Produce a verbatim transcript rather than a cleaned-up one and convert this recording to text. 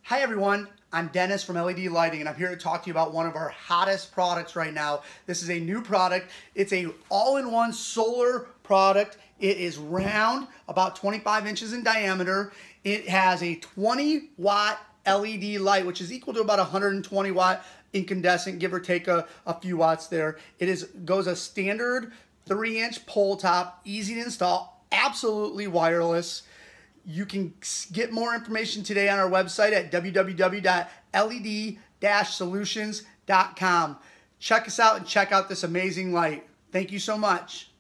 Hi everyone, I'm Dennis from L E D Lighting and I'm here to talk to you about one of our hottest products right now. This is a new product. It's a all-in-one solar product. It is round, about twenty-five inches in diameter. It has a twenty watt L E D light, which is equal to about one hundred twenty watt incandescent, give or take a, a few watts there. It is goes a standard three inch pole top, easy to install, absolutely wireless. You can get more information today on our website at w w w dot l e d dash solutions dot com. Check us out and check out this amazing light. Thank you so much.